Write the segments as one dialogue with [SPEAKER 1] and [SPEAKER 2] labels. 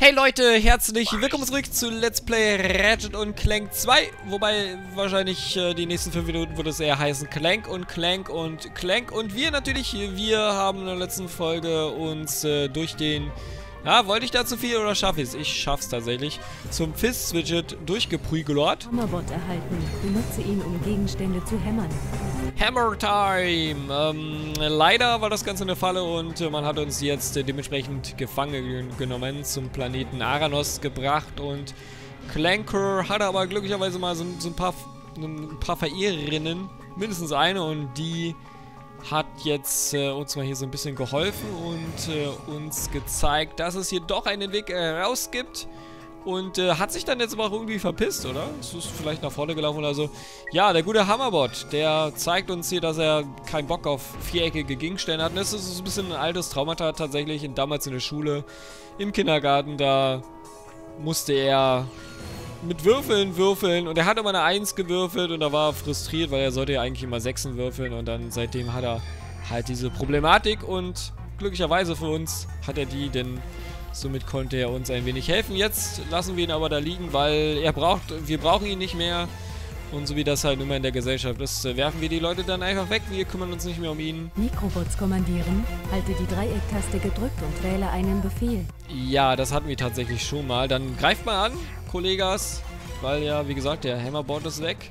[SPEAKER 1] Hey Leute, herzlich willkommen zurück zu Let's Play Ratchet und Clank 2. Wobei wahrscheinlich die nächsten 5 Minuten würde es eher heißen Clank und Clank und Clank. Und wir natürlich, wir haben in der letzten Folge uns durch den... Ja, wollte ich da zu viel oder schaffe ich es? Ich schaff's tatsächlich. Zum Fist-Widget durchgeprügelt.
[SPEAKER 2] Hammerbot erhalten. Benutze ihn, um Gegenstände zu hämmern.
[SPEAKER 1] Hammer Time! Leider war das Ganze eine Falle und man hat uns jetzt dementsprechend gefangen genommen, zum Planeten Aranos gebracht und Clanker hatte aber glücklicherweise mal so ein paar Verehrerinnen, mindestens eine, und die hat jetzt uns mal hier so ein bisschen geholfen und uns gezeigt, dass es hier doch einen Weg raus gibt. Und hat sich dann jetzt aber auch irgendwie verpisst, oder? Es ist vielleicht nach vorne gelaufen oder so. Ja, der gute Hammerbot, der zeigt uns hier, dass er keinen Bock auf viereckige Gegenstände hat. Und das ist so ein bisschen ein altes Traumata tatsächlich. Damals in der Schule, im Kindergarten, da musste er mit Würfeln würfeln. Und er hat immer eine 1 gewürfelt und da war er frustriert, weil er sollte ja eigentlich immer 6 würfeln. Und dann seitdem hat er halt diese Problematik und glücklicherweise für uns hat er die, denn... Somit konnte er uns ein wenig helfen. Jetzt lassen wir ihn aber da liegen, weil wir brauchen ihn nicht mehr. Und so wie das halt immer in der Gesellschaft ist, werfen wir die Leute dann einfach weg. Wir kümmern uns nicht mehr um ihn.
[SPEAKER 2] Mikrobots kommandieren. Halte die Dreiecktaste gedrückt und wähle einen Befehl.
[SPEAKER 1] Ja, das hatten wir tatsächlich schon mal. Dann greift mal an, Kollegas. Weil ja, wie gesagt, der Hammerbot ist weg.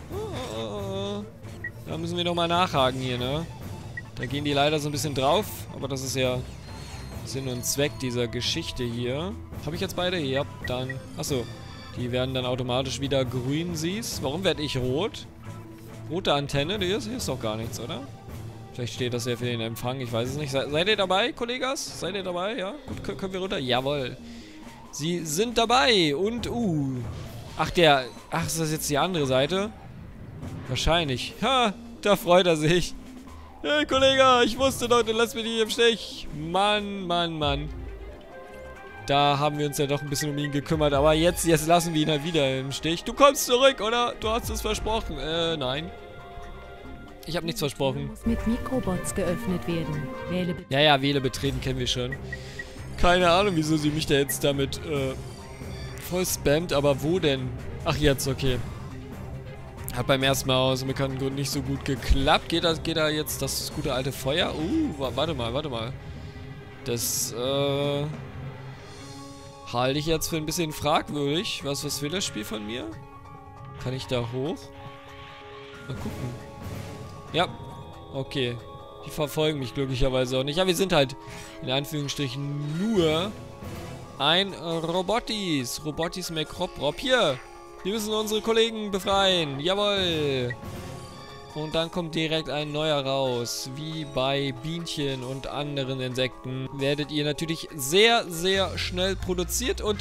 [SPEAKER 1] Da müssen wir nochmal nachhaken hier, ne? Da gehen die leider so ein bisschen drauf. Aber das ist ja... Sinn und Zweck dieser Geschichte hier. Habe ich jetzt beide? Ja, dann... Achso. Die werden dann automatisch wieder grün, siehst. Warum werde ich rot? Rote Antenne? Hier ist doch gar nichts, oder? Vielleicht steht das ja für den Empfang. Ich weiß es nicht. Seid ihr dabei, Kollegas? Seid ihr dabei? Ja? Gut, können wir runter? Jawohl. Sie sind dabei. Und, Ach, ist das jetzt die andere Seite? Wahrscheinlich. Ha, da freut er sich. Hey, Kollege, ich wusste doch, du lässt mich nicht im Stich. Mann, Mann, Mann. Da haben wir uns ja doch ein bisschen um ihn gekümmert, aber jetzt lassen wir ihn halt wieder im Stich. Du kommst zurück, oder? Du hast es versprochen. Nein. Ich habe nichts versprochen.
[SPEAKER 2] Muss mit Mikrobots geöffnet werden. Wähle
[SPEAKER 1] ja, wähle betreten kennen wir schon. Keine Ahnung, wieso sie mich da jetzt damit, voll spammt, aber wo denn? Ach, jetzt, okay. Hat beim ersten Mal aus bekannten Grund nicht so gut geklappt. Geht da jetzt das gute alte Feuer? Warte mal. Das, halte ich jetzt für ein bisschen fragwürdig. Was will das Spiel von mir? Kann ich da hoch? Mal gucken. Ja, okay. Die verfolgen mich glücklicherweise auch nicht. Ja, wir sind halt in Anführungsstrichen nur ein Robotis. Robotis McRob. Hier! Wir müssen unsere Kollegen befreien. Jawohl. Und dann kommt direkt ein neuer raus. Wie bei Bienchen und anderen Insekten werdet ihr natürlich sehr, sehr schnell produziert. Und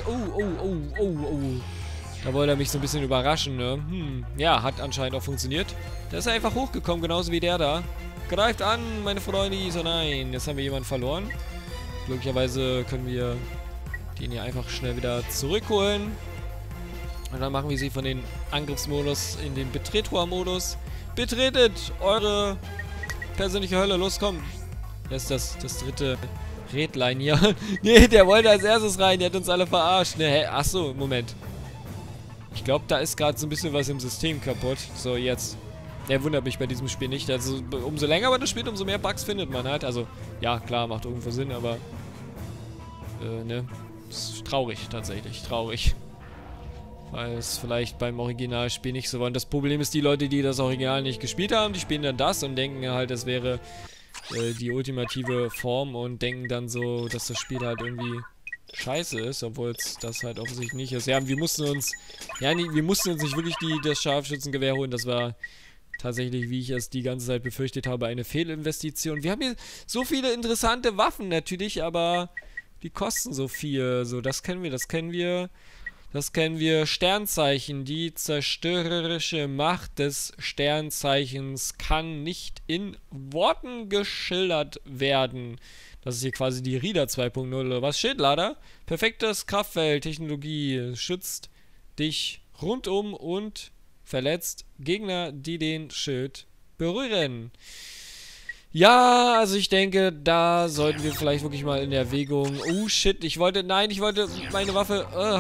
[SPEAKER 1] da wollte er mich so ein bisschen überraschen, ne? Ja, hat anscheinend auch funktioniert. Der ist einfach hochgekommen, genauso wie der da. Greift an, meine Freunde. Oh nein, jetzt haben wir jemanden verloren. Glücklicherweise können wir den hier einfach schnell wieder zurückholen. Und dann machen wir sie von den Angriffsmodus in den Betretor-Modus. Betretet eure persönliche Hölle. Los, komm. Das ist das dritte Rädlein hier. Nee, der wollte als erstes rein. Der hat uns alle verarscht. Ne, hä? Achso, Moment. Ich glaube, da ist gerade so ein bisschen was im System kaputt. So, jetzt. Der wundert mich bei diesem Spiel nicht. Also, umso länger man das spielt, umso mehr Bugs findet man halt. Also, ja, klar, macht irgendwo Sinn, aber... ne? Ist traurig, tatsächlich. Traurig. Weil es vielleicht beim Originalspiel nicht so war. Und das Problem ist, die Leute, die das Original nicht gespielt haben, die spielen dann das und denken halt, es wäre die ultimative Form und denken dann so, dass das Spiel halt irgendwie scheiße ist, obwohl es das halt offensichtlich nicht ist. Ja, wir mussten uns nicht wirklich das Scharfschützengewehr holen. Das war tatsächlich, wie ich es die ganze Zeit befürchtet habe, eine Fehlinvestition. Wir haben hier so viele interessante Waffen natürlich, aber die kosten so viel. So, das kennen wir. Sternzeichen. Die zerstörerische Macht des Sternzeichens kann nicht in Worten geschildert werden. Das ist hier quasi die Rida 2.0 oder was? Schildlader. Perfektes Kraftfeld. Technologie schützt dich rundum und verletzt Gegner, die den Schild berühren. Ja, also ich denke, da sollten wir vielleicht wirklich mal in Erwägung... Oh, shit, ich wollte meine Waffe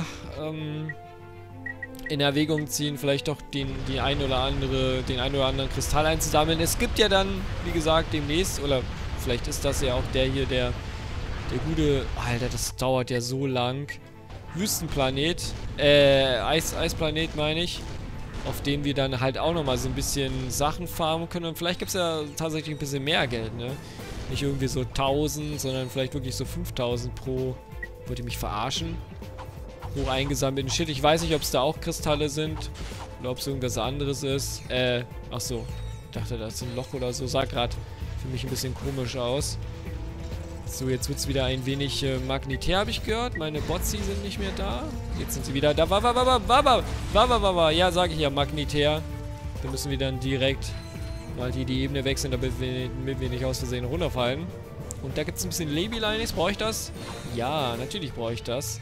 [SPEAKER 1] in Erwägung ziehen, vielleicht doch den ein oder anderen Kristall einzusammeln. Es gibt ja dann, wie gesagt, demnächst, oder vielleicht ist das ja auch der hier, der gute... Alter, das dauert ja so lang. Wüstenplanet, Eisplanet meine ich. Auf dem wir dann halt auch nochmal so ein bisschen Sachen farmen können. Und vielleicht gibt es ja tatsächlich ein bisschen mehr Geld, ne? Nicht irgendwie so 1000, sondern vielleicht wirklich so 5000 pro... Wollt ihr mich verarschen? Pro eingesammelten Shit. Ich weiß nicht, ob es da auch Kristalle sind. Oder ob es irgendwas anderes ist. Achso. Ich dachte, da ist ein Loch oder so. Sah gerade für mich ein bisschen komisch aus. So, jetzt wird es wieder ein wenig magnetär, habe ich gehört. Meine Botzi sind nicht mehr da. Jetzt sind sie wieder da. Ja, sage ich ja, magnetär. Da müssen wir dann direkt mal die Ebene wechseln, damit wir nicht aus Versehen runterfallen. Und da gibt es ein bisschen Lebylinis. Brauche ich das? Ja, natürlich brauche ich das.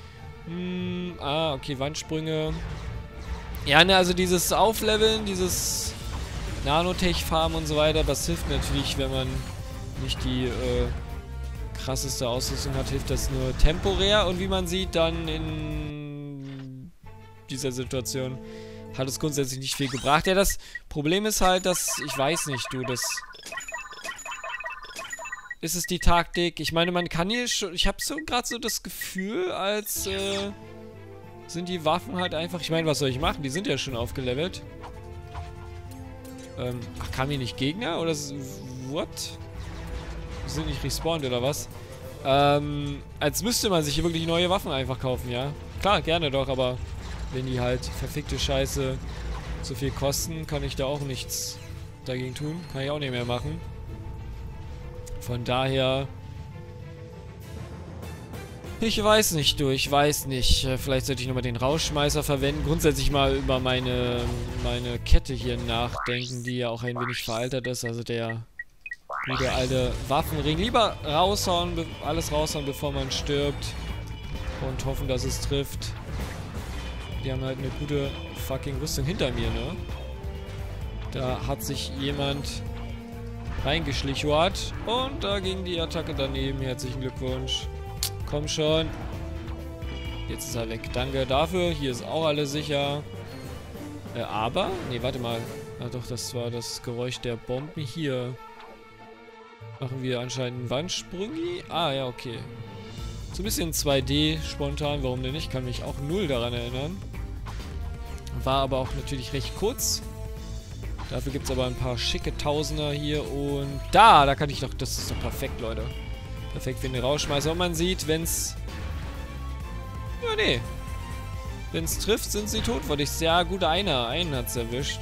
[SPEAKER 1] Okay, Wandsprünge. Ja, ne, also dieses Aufleveln, dieses Nanotech-Farm und so weiter, das hilft natürlich, wenn man nicht die, krasseste Ausrüstung hat, hilft das nur temporär. Und wie man sieht, dann in dieser Situation hat es grundsätzlich nicht viel gebracht. Ja, das Problem ist halt, dass, ich weiß nicht, ist es die Taktik? Ich meine, man kann hier schon, ich habe so gerade so das Gefühl, als sind die Waffen halt einfach, ich meine, was soll ich machen? Die sind ja schon aufgelevelt. Ach, kamen hier nicht Gegner? Oder, what? Sind nicht respawned oder was? Als müsste man sich hier wirklich neue Waffen einfach kaufen, ja? Klar, gerne doch, aber wenn die halt verfickte Scheiße so viel kosten, kann ich da auch nichts dagegen tun. Kann ich auch nicht mehr machen. Von daher... Ich weiß nicht, du, ich weiß nicht. Vielleicht sollte ich nochmal den Rauschmeißer verwenden. Grundsätzlich mal über meine Kette hier nachdenken, die ja auch ein wenig veraltert ist. Also der gute alte Waffenring. Lieber raushauen, alles raushauen, bevor man stirbt. Und hoffen, dass es trifft. Die haben halt eine gute fucking Rüstung hinter mir, ne? Da hat sich jemand reingeschlichwart. Und da ging die Attacke daneben. Herzlichen Glückwunsch. Komm schon. Jetzt ist er weg. Danke dafür. Hier ist auch alles sicher. Aber? Ne, warte mal. Ah doch, das war das Geräusch der Bomben. Hier machen wir anscheinend einen Wandsprüngi. Ah, ja, okay. So ein bisschen 2D spontan. Warum denn nicht? Kann mich auch null daran erinnern. War aber auch natürlich recht kurz. Dafür gibt es aber ein paar schicke Tausender hier. Und da kann ich doch... Das ist doch perfekt, Leute. Perfekt für den Rauschmeißer. Und man sieht, wenn's... Ja, nee. Wenn's trifft, sind sie tot. Wollte ich sehr gut einen hat's erwischt.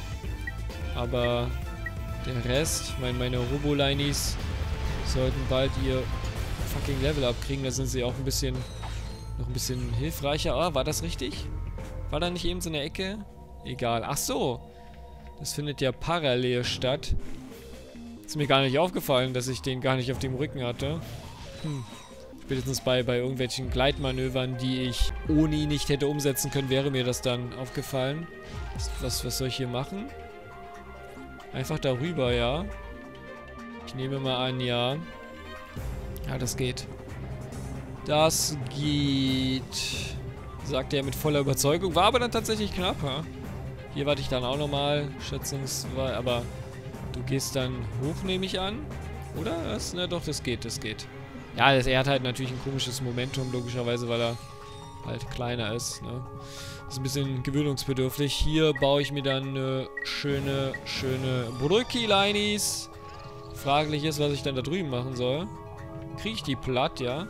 [SPEAKER 1] Aber der Rest, meine Robolinis, sollten bald ihr fucking Level abkriegen. Da sind sie auch noch ein bisschen hilfreicher. Ah, war das richtig? War da nicht eben so eine Ecke? Egal. Ach so. Das findet ja parallel statt. Ist mir gar nicht aufgefallen, dass ich den gar nicht auf dem Rücken hatte. Spätestens bei irgendwelchen Gleitmanövern, die ich ohne ihn nicht hätte umsetzen können, wäre mir das dann aufgefallen. Was soll ich hier machen? Einfach darüber, ja. Ich nehme mal an, ja. Ja, das geht. Das geht. Sagte er mit voller Überzeugung. War aber dann tatsächlich knapp, ha? Hier warte ich dann auch nochmal. Schätzungsweise, aber... Du gehst dann hoch, nehme ich an. Oder? Na doch, das geht. Ja, er hat halt natürlich ein komisches Momentum, logischerweise, weil er halt kleiner ist, ne? Ist ein bisschen gewöhnungsbedürftig. Hier baue ich mir dann eine schöne Brücki-Linis. Fraglich ist, was ich dann da drüben machen soll. Kriege ich die platt, ja?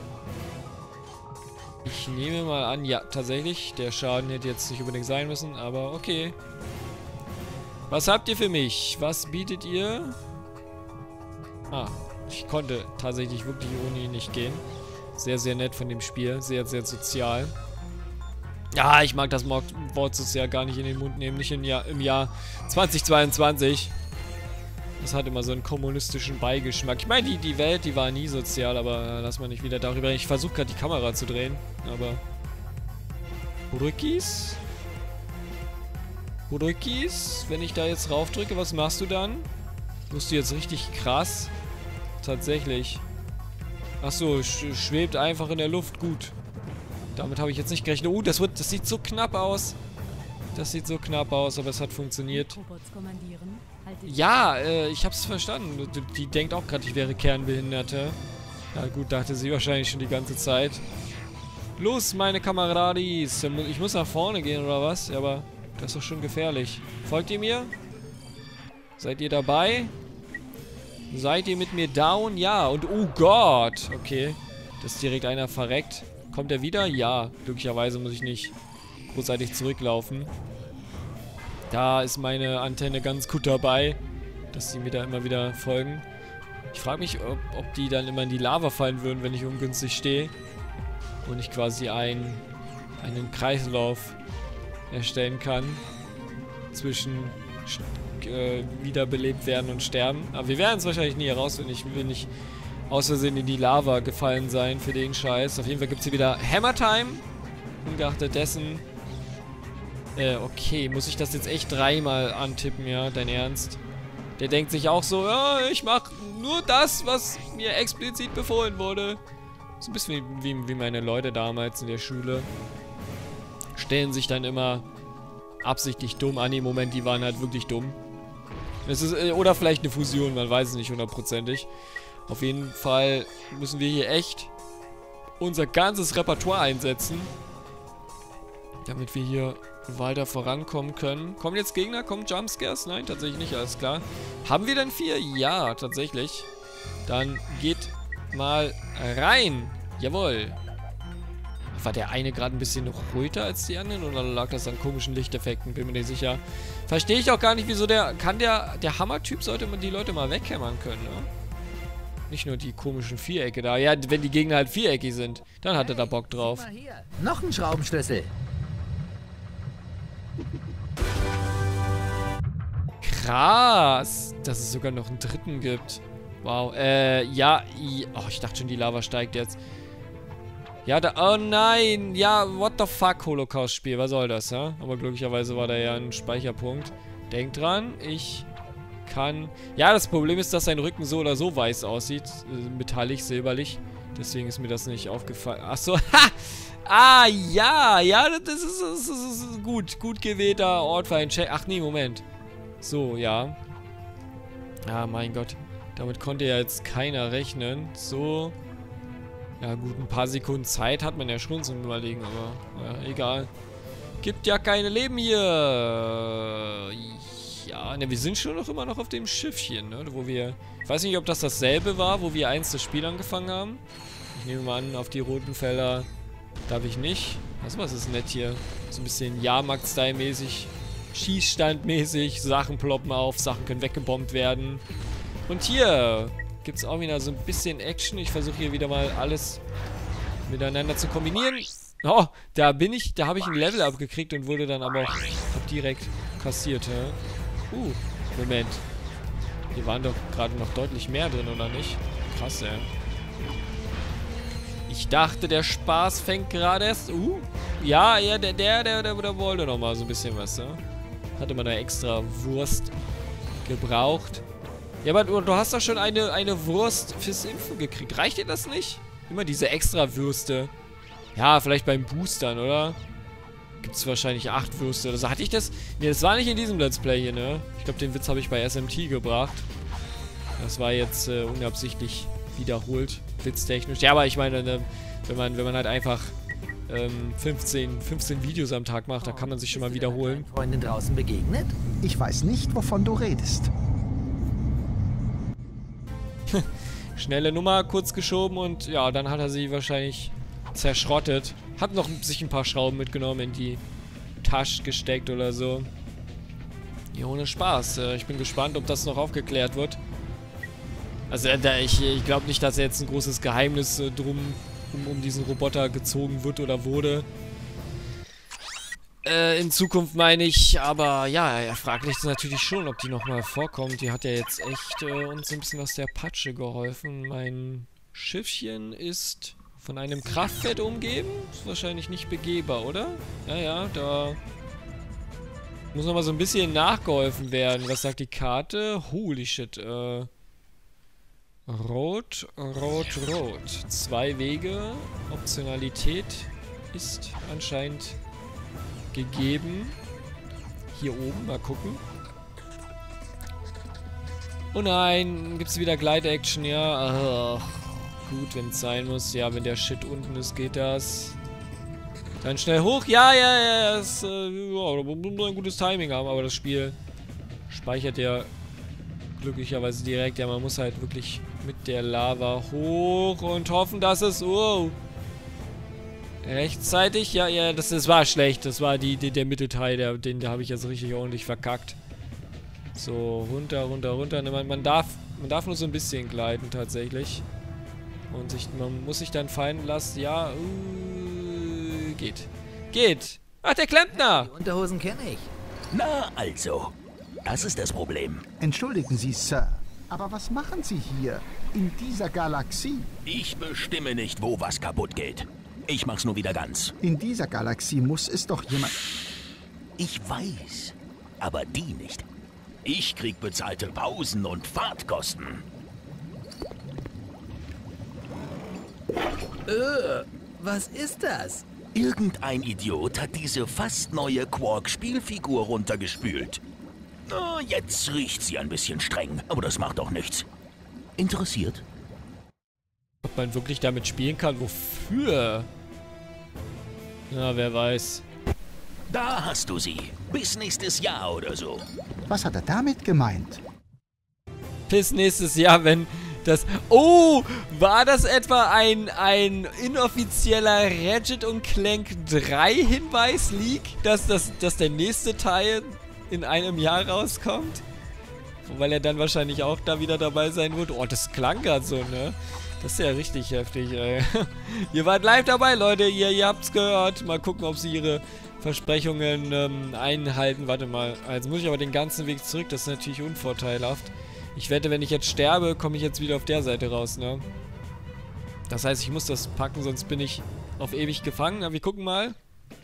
[SPEAKER 1] Ich nehme mal an, ja, tatsächlich. Der Schaden hätte jetzt nicht unbedingt sein müssen, aber okay. Was habt ihr für mich? Was bietet ihr? Ah, ich konnte tatsächlich wirklich ohne ihn nicht gehen. Sehr, sehr nett von dem Spiel. Sehr, sehr sozial. Ja, ich mag das Wort sozial gar nicht in den Mund nehmen. Nicht im Jahr 2022. Das hat immer so einen kommunistischen Beigeschmack. Ich meine, die Welt, die war nie sozial, aber lass mal nicht wieder darüber reden. Ich versuche gerade die Kamera zu drehen, aber... Rückis? Wenn ich da jetzt raufdrücke, was machst du dann? Wusste jetzt richtig krass. Tatsächlich. Achso, schwebt einfach in der Luft. Gut. Damit habe ich jetzt nicht gerechnet. Das sieht so knapp aus. Das sieht so knapp aus, aber es hat funktioniert. Ja, ich hab's verstanden. Die denkt auch gerade, ich wäre Kernbehinderte. Ja gut, dachte sie wahrscheinlich schon die ganze Zeit. Los, meine Kameradis. Ich muss nach vorne gehen, oder was? Ja, aber das ist doch schon gefährlich. Folgt ihr mir? Seid ihr dabei? Seid ihr mit mir down? Ja. Und oh Gott. Okay. Das ist direkt einer verreckt. Kommt er wieder? Ja. Glücklicherweise muss ich nicht großartig zurücklaufen. Da ist meine Antenne ganz gut dabei, dass die mir da immer wieder folgen. Ich frage mich, ob die dann immer in die Lava fallen würden, wenn ich ungünstig stehe. Und ich quasi einen Kreislauf erstellen kann. Zwischen wiederbelebt werden und sterben. Aber wir werden es wahrscheinlich nie herausfinden. Ich will nicht aus Versehen in die Lava gefallen sein für den Scheiß. Auf jeden Fall gibt es hier wieder Hammer Time. Ungeachtet dessen. Okay, muss ich das jetzt echt dreimal antippen, ja? Dein Ernst? Der denkt sich auch so, ja, ich mach nur das, was mir explizit befohlen wurde. So ein bisschen wie meine Leute damals in der Schule. Stellen sich dann immer absichtlich dumm an. Im Moment, die waren halt wirklich dumm. Das ist, oder vielleicht eine Fusion, man weiß es nicht hundertprozentig. Auf jeden Fall müssen wir hier echt unser ganzes Repertoire einsetzen, damit wir hier weiter vorankommen können. Kommen jetzt Gegner? Kommen Jumpscares? Nein, tatsächlich nicht, alles klar. Haben wir denn 4? Ja, tatsächlich. Dann geht mal rein. Jawohl. War der eine gerade ein bisschen röter als die anderen oder lag das an komischen Lichteffekten? Bin mir nicht sicher. Verstehe ich auch gar nicht, wieso der Hammer-Typ sollte man die Leute mal weghämmern können, ne? Nicht nur die komischen Vierecke da. Ja, wenn die Gegner halt viereckig sind, dann hat er da Bock drauf.
[SPEAKER 3] Noch ein Schraubenschlüssel.
[SPEAKER 1] Krass, dass es sogar noch einen dritten gibt. Wow, ja, oh, ich dachte schon, die Lava steigt jetzt. Ja, oh nein, ja, what the fuck, Holocaust-Spiel, was soll das, ja? Aber glücklicherweise war da ja ein Speicherpunkt. Denkt dran, ich kann... Ja, das Problem ist, dass sein Rücken so oder so weiß aussieht, metallisch, silberlich. Deswegen ist mir das nicht aufgefallen. Achso, ha! Ah, ja, das ist gut gewählter Ort für einen Check. Ach nee, Moment. So, ja. Ah, mein Gott. Damit konnte ja jetzt keiner rechnen. So. Ja gut, ein paar Sekunden Zeit hat man ja schon zum Überlegen, aber ja, egal. Gibt ja keine Leben hier. Ja, ne, wir sind schon immer noch auf dem Schiffchen, ne, wo wir... Ich weiß nicht, ob das dasselbe war, wo wir einst das Spiel angefangen haben. Ich nehme mal an, auf die roten Felder darf ich nicht. Was ist nett hier? So ein bisschen Jahrmarkt-Style-mäßig, Schießstand-mäßig, Sachen ploppen auf, Sachen können weggebombt werden. Und hier gibt es auch wieder so ein bisschen Action. Ich versuche hier wieder mal alles miteinander zu kombinieren. Oh, da habe ich ein Level abgekriegt und wurde dann aber auch direkt kassiert. Moment. Hier waren doch gerade noch deutlich mehr drin, oder nicht? Krass, ey. Ich dachte, der Spaß fängt gerade erst... Ja, der wollte noch mal so ein bisschen was, ne? Hatte man da extra Wurst gebraucht. Ja, aber du hast doch schon eine Wurst fürs Impfen gekriegt. Reicht dir das nicht? Immer diese extra Würste. Ja, vielleicht beim Boostern, oder? Gibt es wahrscheinlich 8 Würste oder so. Hatte ich das? Ne, das war nicht in diesem Let's Play hier, ne? Ich glaube, den Witz habe ich bei SMT gebracht. Das war jetzt unabsichtlich wiederholt. Witztechnisch. Ja, aber ich meine, ne, wenn man halt einfach 15 Videos am Tag macht, da kann man sich schon mal wiederholen.
[SPEAKER 3] Freundin draußen begegnet?
[SPEAKER 4] Ich weiß nicht, wovon du redest.
[SPEAKER 1] Schnelle Nummer, kurz geschoben und ja, dann hat er sie wahrscheinlich zerschrottet. Hat noch sich ein paar Schrauben mitgenommen, in die Tasche gesteckt oder so. Ja, ohne Spaß. Ich bin gespannt, ob das noch aufgeklärt wird. Also ich glaube nicht, dass jetzt ein großes Geheimnis um diesen Roboter gezogen wird oder wurde. In Zukunft meine ich, aber ja, fraglich ist natürlich schon, ob die nochmal vorkommt. Die hat ja jetzt echt uns ein bisschen aus der Patsche geholfen. Mein Schiffchen ist von einem Kraftfeld umgeben. Ist wahrscheinlich nicht begehbar, oder? Ja, da Muss noch mal so ein bisschen nachgeholfen werden. Was sagt die Karte? Holy shit. Rot, rot, rot. 2 Wege. Optionalität ist anscheinend gegeben. Hier oben, mal gucken. Oh nein, gibt es wieder Glide-Action, ja. Ach, gut, wenn es sein muss. Ja, wenn der Shit unten ist, geht das. Dann schnell hoch. Ja. Das muss ein gutes Timing haben, aber das Spiel speichert ja glücklicherweise direkt. Ja, man muss halt wirklich mit der Lava hoch und hoffen, dass es... Wow. Rechtzeitig. Ja, das war schlecht. Das war der Mittelteil, den habe ich jetzt richtig ordentlich verkackt. So, runter. Man darf nur so ein bisschen gleiten tatsächlich. Und man muss sich dann fallen lassen. Ja, geht. Ach, der Klempner!
[SPEAKER 3] Die Unterhosen kenne ich.
[SPEAKER 5] Na also, das ist das Problem.
[SPEAKER 4] Entschuldigen Sie, Sir, aber was machen Sie hier in dieser Galaxie?
[SPEAKER 5] Ich bestimme nicht, wo was kaputt geht. Ich mach's nur wieder ganz.
[SPEAKER 4] In dieser Galaxie muss es doch jemand...
[SPEAKER 5] Ich weiß, aber die nicht. Ich krieg bezahlte Pausen und Fahrtkosten.
[SPEAKER 3] Was ist das?
[SPEAKER 5] Irgendein Idiot hat diese fast neue Quark-Spielfigur runtergespült. Na, jetzt riecht sie ein bisschen streng, aber das macht doch nichts. Interessiert?
[SPEAKER 1] Ob man wirklich damit spielen kann? Wofür? Ja, wer weiß.
[SPEAKER 5] Da hast du sie. Bis nächstes Jahr oder so.
[SPEAKER 4] Was hat er damit gemeint?
[SPEAKER 1] Bis nächstes Jahr, wenn das... Oh! War das etwa ein inoffizieller Ratchet & Clank 3 Hinweis-Leak, dass der nächste Teil in einem Jahr rauskommt? Weil er dann wahrscheinlich auch da wieder dabei sein wird. Oh, das klang gerade so, ne? Das ist ja richtig heftig, ey. Ihr wart live dabei, Leute. Ihr habt's gehört. Mal gucken, ob sie ihre Versprechungen einhalten. Warte mal. Jetzt muss ich aber den ganzen Weg zurück. Das ist natürlich unvorteilhaft. Ich wette, wenn ich jetzt sterbe, komme ich jetzt wieder auf der Seite raus, ne? Das heißt, ich muss das packen, sonst bin ich auf ewig gefangen. Aber wir gucken mal.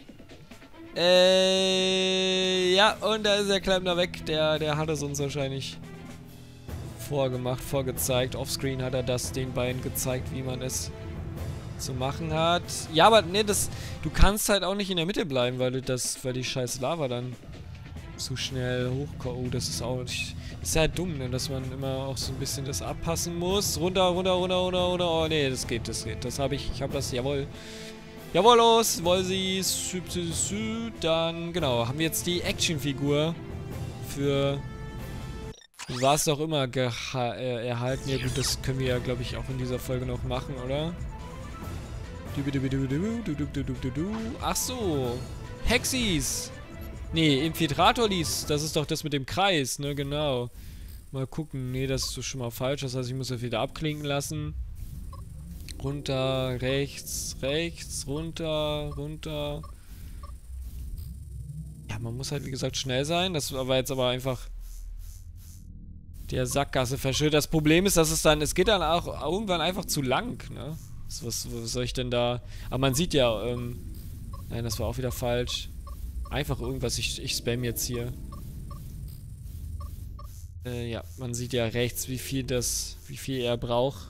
[SPEAKER 1] Ja, und da ist der Klempner weg. Der hat es uns wahrscheinlich vorgezeigt. Offscreen hat er das den beiden gezeigt, wie man es zu machen hat. Ja, aber ne, du kannst halt auch nicht in der Mitte bleiben, weil die scheiß Lava dann zu schnell hochkommt. Oh, das ist ja halt dumm, ne, dass man immer auch so ein bisschen das abpassen muss. Runter. Oh, ne, das geht. Ich hab das, jawohl. Jawohl, los, Wolsi, dann, genau, haben wir jetzt die Actionfigur für was auch immer erhalten. Ja gut, das können wir ja, glaube ich, auch in dieser Folge noch machen, oder? Ach so, Hexis. Nee, Infiltratorlis, das ist doch das mit dem Kreis, ne, genau. Mal gucken, nee, das ist schon mal falsch, das heißt, ich muss das wieder abklinken lassen. Runter, rechts, runter. Ja, man muss halt, wie gesagt, schnell sein. Das war jetzt aber einfach der Sackgasse verschüttet. Das Problem ist, dass es geht dann auch irgendwann einfach zu lang, ne? Was soll ich denn da... Aber man sieht ja, nein, das war auch wieder falsch. Einfach irgendwas, ich spam jetzt hier. Ja, man sieht ja rechts, wie viel er braucht.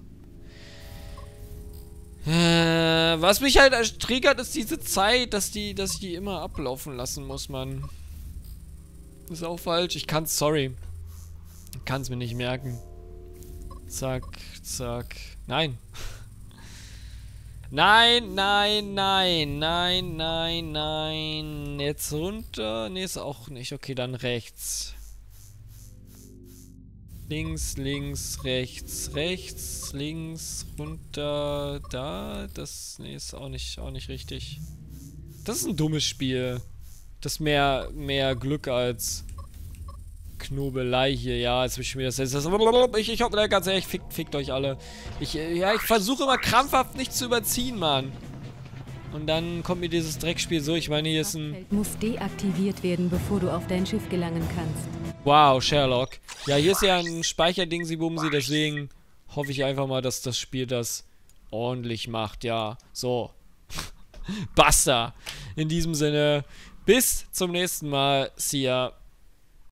[SPEAKER 1] Was mich halt triggert, ist diese Zeit, dass ich die immer ablaufen lassen muss, Mann. Ist auch falsch. Sorry. Ich kann es mir nicht merken. Zack. Nein. Nein. Jetzt runter. Nee, ist auch nicht. Okay, dann rechts. Links, rechts, links, runter, da. Das, nee, ist auch nicht richtig. Das ist ein dummes Spiel. Das ist mehr Glück als Knobelei hier. Ja, jetzt will ich schon wieder... Ich hoffe, ganz ehrlich, fickt euch alle. Ich versuche immer krampfhaft nicht zu überziehen, Mann. Und dann kommt mir dieses Dreckspiel so. Ich meine, hier ist ein...
[SPEAKER 2] muss deaktiviert werden, bevor du auf dein Schiff gelangen kannst.
[SPEAKER 1] Wow, Sherlock. Ja, hier ist ja ein Speicherdingsi-Bumsi, deswegen hoffe ich einfach mal, dass das Spiel das ordentlich macht. Ja, so. Basta. In diesem Sinne, Bis zum nächsten Mal. See ya.